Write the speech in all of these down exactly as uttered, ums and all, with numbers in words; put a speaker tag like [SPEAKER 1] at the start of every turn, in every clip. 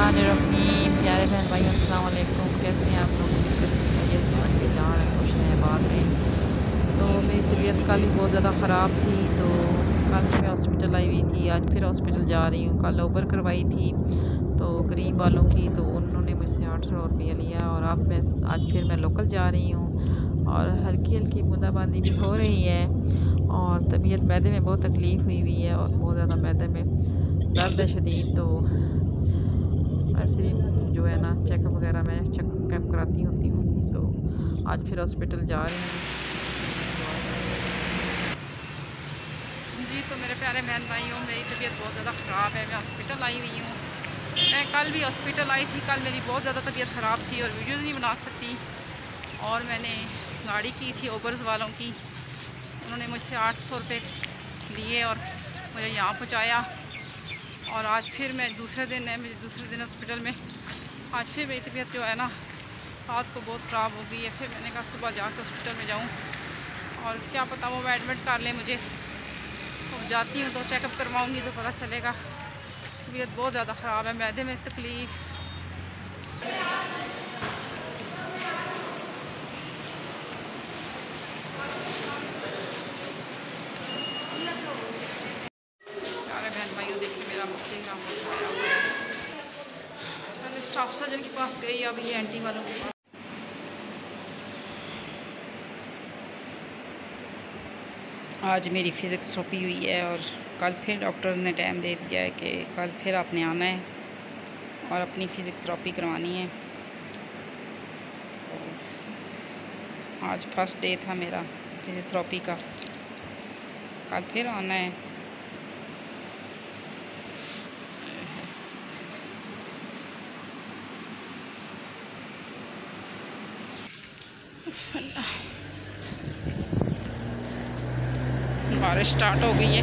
[SPEAKER 1] बिस्मिल्लाहिर्रहमानिर्रहीम। प्यारे बहन भाई अस्सलाम वालेकुम, कैसे हैं आप लोग? ये समझ के जान है, खुश हैं, बात हैं। तो मेरी तबीयत कल भी बहुत ज़्यादा ख़राब थी, तो कल मैं हॉस्पिटल आई हुई थी, आज फिर हॉस्पिटल जा रही हूँ। कल ओबर करवाई थी तो गरीब वालों की, तो उन्होंने मुझसे आठ सौ रुपया लिया, और अब मैं आज फिर मैं लोकल जा रही हूँ और हल्की हल्की बूंदाबांदी भी हो रही है, और तबीयत मैदे में बहुत तकलीफ़ हुई हुई है और बहुत ज़्यादा मैदे में दर्द है शदीद। तो ऐसे भी जो है ना चेकअप वगैरह मैं चेकअप कराती होती हूँ, तो आज फिर हॉस्पिटल जा रही हूँ जी। तो मेरे प्यारे बहन भाइयों, मेरी तबीयत बहुत ज़्यादा ख़राब है, मैं हॉस्पिटल आई हुई हूँ। मैं कल भी हॉस्पिटल आई थी, कल मेरी बहुत ज़्यादा तबीयत ख़राब थी और वीडियोज़ नहीं बना सकती, और मैंने गाड़ी की थी ओबर्स वालों की, उन्होंने मुझसे आठ सौ रुपये दिए और मुझे यहाँ पहुँचाया। और आज फिर मैं दूसरे दिन है मेरे दूसरे दिन हॉस्पिटल में, आज फिर मेरी तबीयत जो है ना रात को बहुत ख़राब हो गई है। फिर मैंने कहा सुबह जाके हॉस्पिटल में जाऊँ, और क्या पता वो एडमिट कर ले मुझे, तो जाती हूँ तो चेकअप करवाऊँगी तो पता चलेगा। तबीयत बहुत ज़्यादा ख़राब है, मैदे में तकलीफ़। प्यारे बहन भाइयों, देखिए मेरा चेहरा उठाया हुआ है। पहले स्टाफ सर्जन के पास गई, अब ये एंटी वालों के पास। आज मेरी फ़िज़िक्स थेरेपी हुई है, और कल फिर डॉक्टर ने टाइम दे दिया है कि कल फिर आपने आना है और अपनी फ़िज़िक्स थेरेपी करवानी है। तो आज फर्स्ट डे था मेरा फ़िज़िक्स थेरेपी का, कल फिर आना है। बारिश स्टार्ट हो गई है।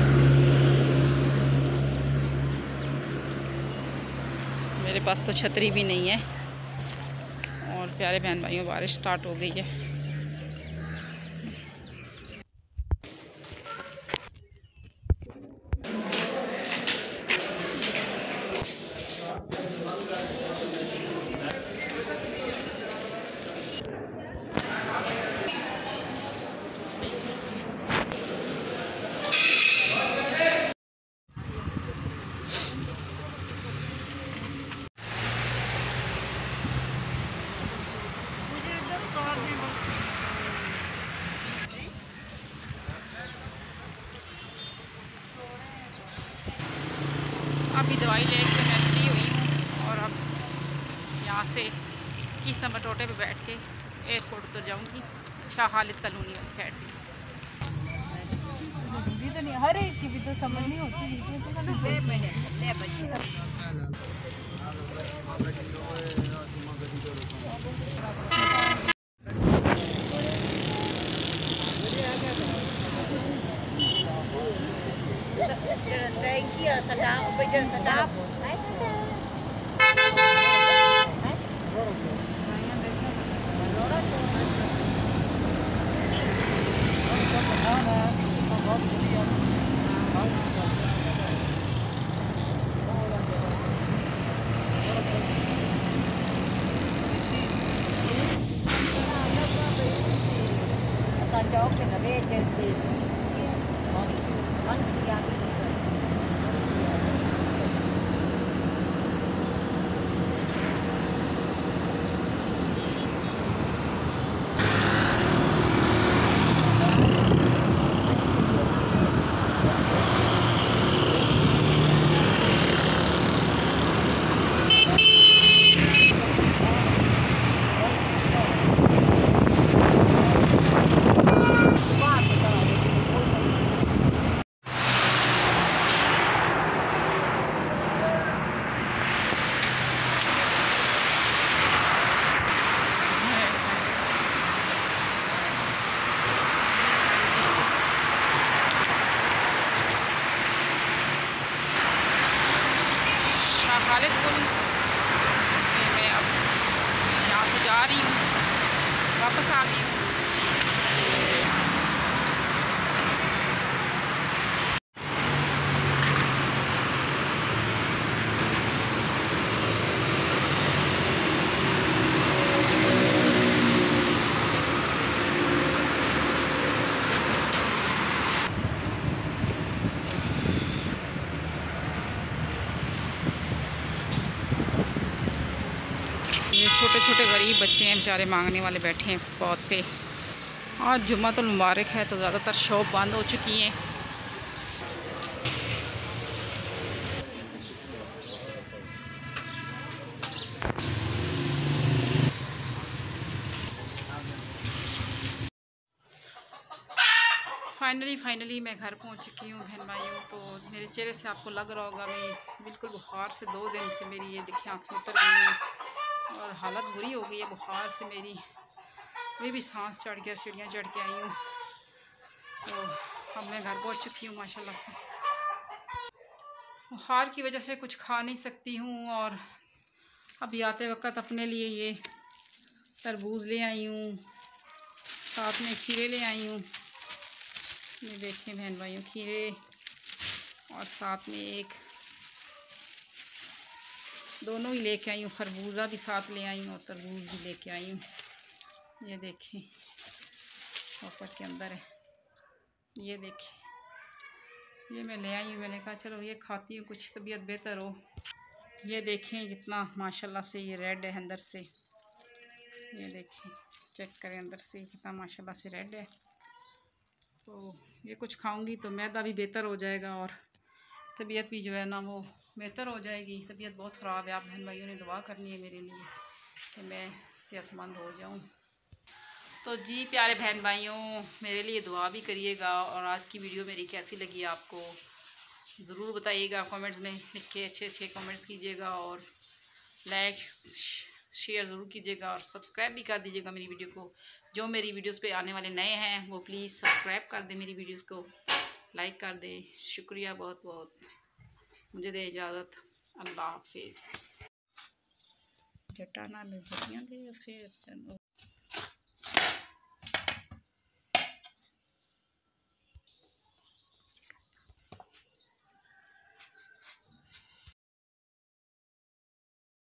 [SPEAKER 1] मेरे पास तो छतरी भी नहीं है, और प्यारे बहन भाइयों बारिश स्टार्ट हो गई है। अभी दवाई लेके मैं फ्री हुई हूँ, और अब यहाँ से इक्कीस नंबर टोटे पे बैठ के एयरपोर्ट उतर जाऊँगी, शाह खालिद कॉलोनी वाली साइड पे।
[SPEAKER 2] तो नहीं, हर एक की भी तो समझ नहीं होती। Chốt thì là bé chơi tiền bánh xì ăn
[SPEAKER 1] Khalid पुल में मैं अब यहाँ से जा रही हूँ, वापस आ गई हूँ। छोटे छोटे गरीब बच्चे हैं बेचारे मांगने वाले बैठे हैं पौध पे। आज जुम्मतुल मुबारक है तो ज़्यादातर शॉप बंद हो चुकी हैं। फाइनली फाइनली मैं घर पहुंच चुकी हूँ बहन भाइयों। तो मेरे चेहरे से आपको लग रहा होगा मैं बिल्कुल बुखार से दो दिन से मेरी ये देखिए आँखें उतर गई हैं और हालत बुरी हो गई है बुखार से मेरी। मैं भी सांस चढ़ गया, सीढ़ियाँ चढ़ के आई हूँ। तो अब मैं घर पहुँच चुकी हूँ माशाल्लाह से। बुखार की वजह से कुछ खा नहीं सकती हूँ और अभी आते वक्त अपने लिए ये तरबूज ले आई हूँ, साथ में खीरे ले आई हूँ। ये देखें बहन भाइयों खीरे और साथ में एक दोनों ही लेके आई हूँ, खरबूजा भी साथ ले आई हूँ और तरबूज भी लेके आई हूँ। ये देखें ऊपर के अंदर है, ये देखें ये मैं ले आई हूँ। मैंने कहा चलो ये खाती हूँ कुछ तबीयत बेहतर हो। ये देखें कितना माशाल्लाह से ये रेड है अंदर से। ये देखें चेक करें अंदर से कितना माशाल्लाह से रेड है। तो ये कुछ खाऊंगी तो मैदा भी बेहतर हो जाएगा और तबीयत भी जो है ना वो बेहतर हो जाएगी। तबीयत बहुत ख़राब है। आप बहन भाइयों ने दुआ करनी है मेरे लिए कि मैं सेहतमंद हो जाऊं। तो जी प्यारे बहन भाइयों मेरे लिए दुआ भी करिएगा। और आज की वीडियो मेरी कैसी लगी आपको ज़रूर बताइएगा कमेंट्स में लिख के, अच्छे अच्छे कमेंट्स कीजिएगा और लाइक शेयर ज़रूर कीजिएगा और सब्सक्राइब भी कर दीजिएगा मेरी वीडियो को। जो मेरी वीडियोस पे आने वाले नए हैं वो प्लीज़ सब्सक्राइब कर दें, मेरी वीडियोस को लाइक कर दें। शुक्रिया बहुत बहुत। मुझे दे इजाज़त। अल्लाह हाफिज़। जटाना में दे फिर